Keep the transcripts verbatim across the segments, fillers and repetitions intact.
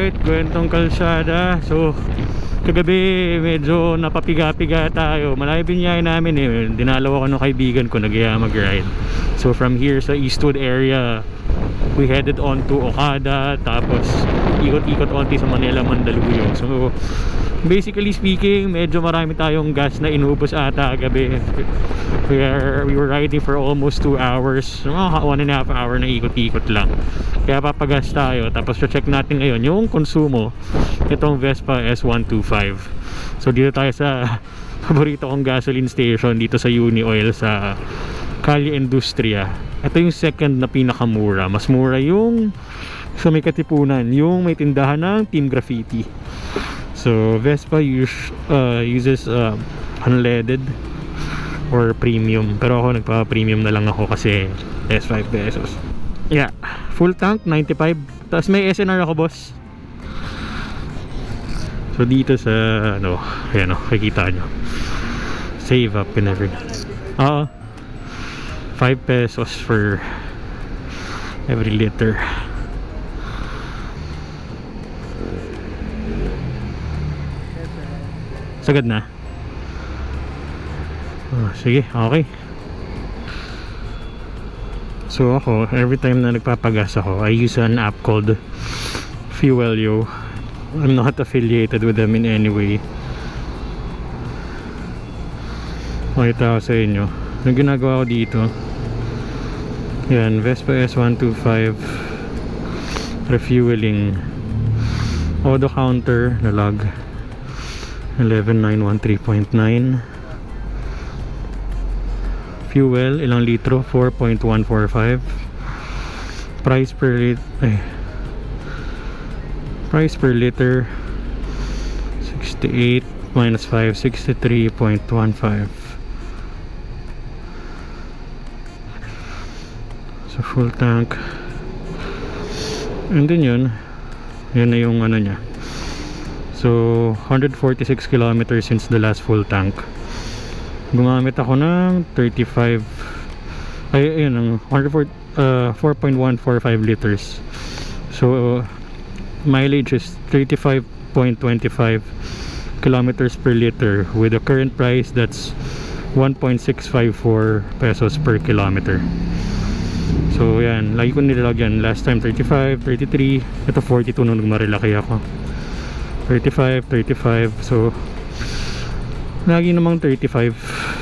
Alright, kwentong kalsada. So kagabi medyo napapiga-piga tayo. Malayo binyahe namin eh. Dinalaw ako ng kaibigan ko, nag-iya mag-ride. So from here sa Eastwood area, we headed on to Okada, tapos ikot-ikot onti sa Manila, Mandaluyong. So basically speaking, medyo marami tayong gas na inubos ata kagabi. We, are, we were riding for almost two hours. Mga one and a half hour na ikot-ikot lang. Kaya papagas tayo. Tapos check natin ngayon yung konsumo itong Vespa S one twenty-five. So dito tayo sa paborito kong gasoline station dito sa Unioil sa Calle Industria. Ito yung second na pinakamura. Mas mura yung sa may Katipunan, yung may tindahan ng Team Graffiti. So Vespa use, uh, uses uh, unleaded or premium, pero ako nagpa-premium na lang ako kasi less five pesos. Yeah, full tank ninety-five. Tapos may S N R ako, boss. So dito sa ano, ayan o, kikita nyo, save up and everything. Oo, five pesos for every liter. Sagad na. Oh, sige, okay. So ako, every time na nagpapagas ako, I use an app called Fuelio. I'm not affiliated with them in any way. Makita ko sa inyo yung ginagawa ko dito. Yan, Vespa S one twenty-five refueling. Auto counter na log eleven nine one three point nine. Fuel, ilang litro? four point one four five. Price per liter, ay, price per liter sixty-eight minus five, sixty-three point one five. So full tank. And then yun, yun na yung ano nya. So one hundred forty-six kilometers since the last full tank. Gumamit ako ng thirty-five, ay ayun, ng four point one four five liters. So uh, mileage is thirty-five point two five kilometers per liter. With the current price, that's one point six five four pesos per kilometer. So yan, lagi ko nilalagyan. Last time thirty-five, thirty-three, ito forty-two nung nagmarilaki ako. thirty-five, thirty-five, so lagi namang thirty-five.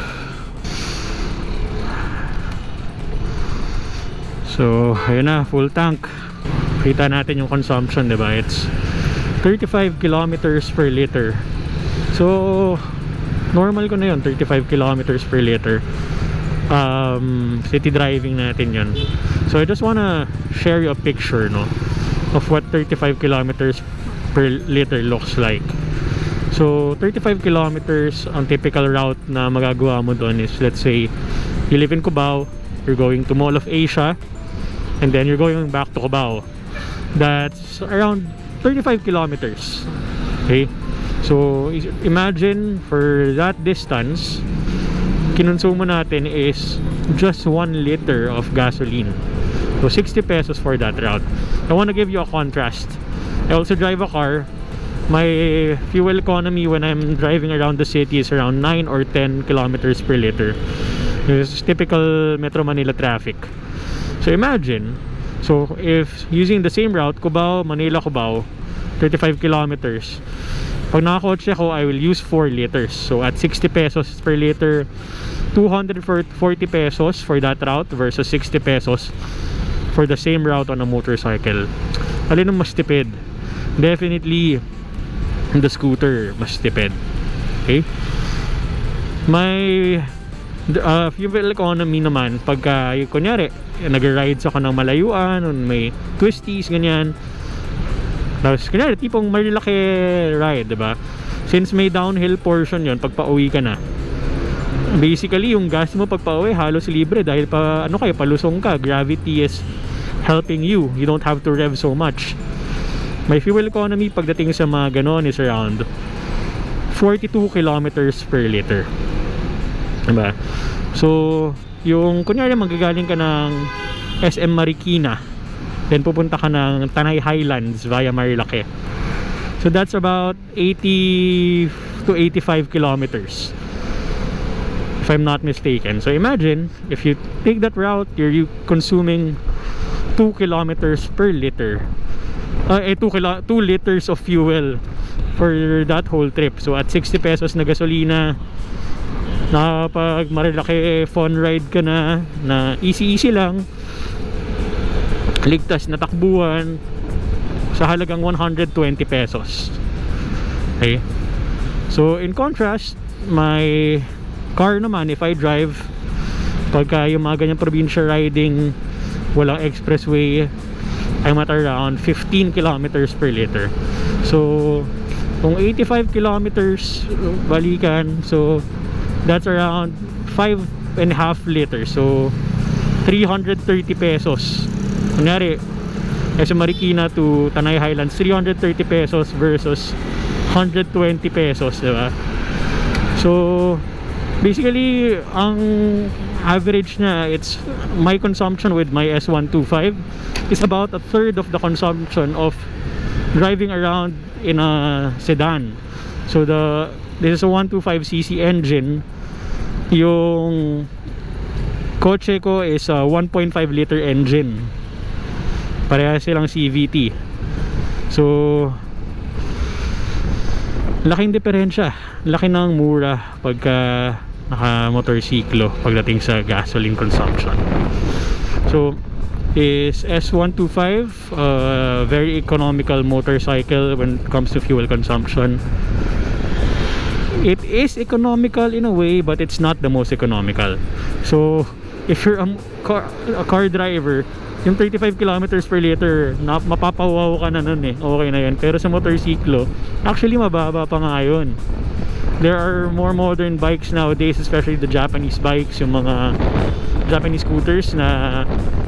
So ayun na, full tank. Kita natin yung consumption, diba? It's thirty-five kilometers per liter. So normal ko na yun, thirty-five kilometers per liter. Um, city driving natin yun. So I just wanna share you a picture, no, of what thirty-five kilometers per liter looks like. So thirty-five kilometers, ang typical route na magagawa mo doon is, let's say you live in Cubao, you're going to Mall of Asia, and then you're going back to Cubao. That's around thirty-five kilometers. Okay, so imagine for that distance, kinonsumo natin is just one liter of gasoline. So sixty pesos for that route. I want to give you a contrast. I also drive a car. My fuel economy when I'm driving around the city is around nine or ten kilometers per liter. This is typical Metro Manila traffic. So imagine, so if using the same route, Cubao, Manila, Cubao, thirty-five kilometers, pag nakakotse ko, I will use four liters. So at sixty pesos per liter, two hundred forty pesos for that route versus sixty pesos for the same route on a motorcycle. Alin ang mas tipid? Definitely the scooter mas tipid. Okay, may uh, fuel economy naman pagka yung kunyari nag-rides ako ng malayuan, may twisties, ganyan. Tapos kunyari tipong marilaki ride, diba? Since may downhill portion yon, pag pauwi ka na, basically yung gas mo pag pauwi halos libre dahil pa ano kayo, palusong ka, gravity is helping you, you don't have to rev so much. My fuel economy pagdating sa mga ganon is around forty-two kilometers per liter, diba? So yung kunyari magagaling ka ng S M Marikina, then pupunta ka ng Tanay Highlands via Marilake. So that's about eighty to eighty-five kilometers, if I'm not mistaken. So imagine if you take that route, you're you consuming two kilometers per liter, uh, eh, two, kilo two liters of fuel for that whole trip. So at sixty pesos na gasolina, nakapag Marilake fun ride ka na, na easy easy lang, ligtas na takbuhan sa halagang one hundred twenty pesos. Okay, so in contrast, my car naman, if I drive, pagka yung mga ganyang probinsya riding, walang expressway, I'm at around fifteen kilometers per liter. So kung eighty-five kilometers balikan, so that's around five and a half liters. So three hundred thirty pesos. Kunyari, kasi Marikina to Tanay Highlands, three hundred thirty pesos versus one hundred twenty pesos, diba? So basically, ang average na, it's my consumption with my S one twenty-five is about a third of the consumption of driving around in a sedan. So the this is a one twenty-five c c engine. Yung kotse ko is a one point five liter engine. Pareha silang C V T. So laking diferensya, laki ng mura pagka naka motorsiklo pagdating sa gasoline consumption. So is S one twenty-five a uh, very economical motorcycle when it comes to fuel consumption? It is economical in a way, but it's not the most economical. So if you're a car, a car driver, yung thirty-five kilometers per liter, na, mapapawaw ka na nun eh, okay na yan. Pero sa motorsiklo, actually mababa pa nga yun. There are more modern bikes nowadays, especially the Japanese bikes, yung mga Japanese scooters na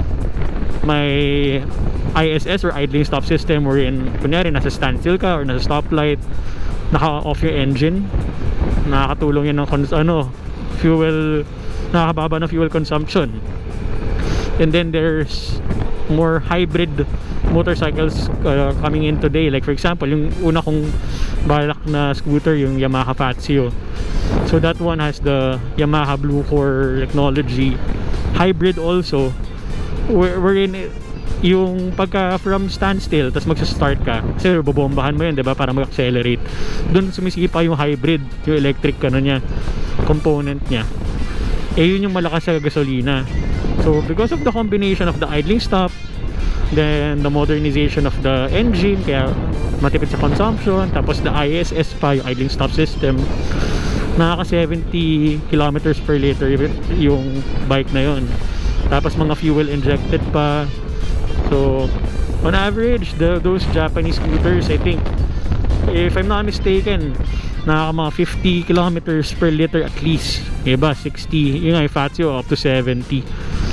may I S S or idling stop system, wherein kunyari nasa standstill ka or nasa stoplight, naka-off your engine, nakakatulong yan ng ano, fuel, nakakababa ng fuel consumption. And then there's more hybrid motorcycles uh, coming in today. Like for example, yung una kong balak na scooter, yung Yamaha Fazio. So that one has the Yamaha Blue Core technology, hybrid also, wherein yung pagka from standstill tapos magsa-start ka, kasi bobombahan mo yun, diba, para mag-accelerate, dun sumisipa yung hybrid, yung electric ano niya, component niya. Eh yun yung malakas sa gasolina. So because of the combination of the idling stop, then the modernization of the engine, kaya matipid sa consumption, tapos the I S S pa, yung idling stop system, nakaka seventy kilometers per liter yung bike na yun. Tapos mga fuel injected pa. So on average, the, those Japanese scooters, I think, if I'm not mistaken, nakaka mga fifty kilometers per liter at least. Iba sixty, yung ay Fazio up to seventy.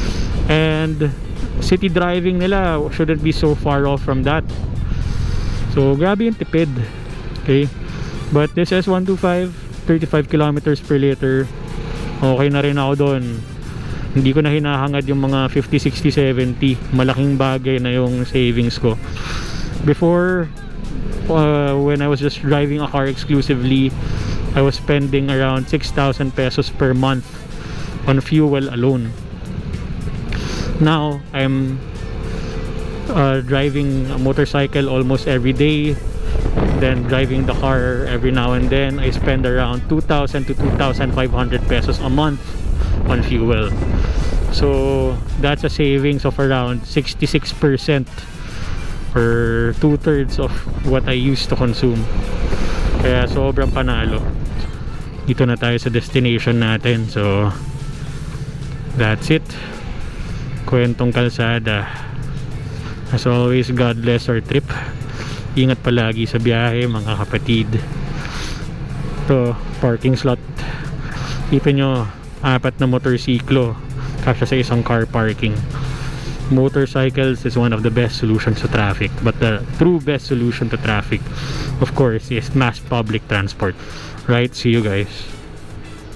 And city driving nila shouldn't be so far off from that. So grabe yung tipid. Okay, but this S one twenty-five, thirty-five kilometers per liter, okay na rin ako doon. Hindi ko na hinahangad yung mga fifty, sixty, seventy. Malaking bagay na yung savings ko. Before, uh, when I was just driving a car exclusively, I was spending around six thousand pesos per month on fuel alone. Now I'm uh, driving a motorcycle almost every day, then driving the car every now and then. I spend around two thousand to two thousand five hundred pesos a month on fuel. So that's a savings of around sixty-six percent, or two-thirds of what I used to consume. Kaya sobrang panalo. Dito na tayo sa destination natin. So that's it. Kwentong kalsada. As always, God bless our trip. Ingat palagi sa biyahe, mga kapatid. Ito, parking slot. Kita nyo, apat na motorsiklo kasya sa isang car parking. Motorcycles is one of the best solutions to traffic, but the true best solution to traffic, of course, is mass public transport. Right? See you guys.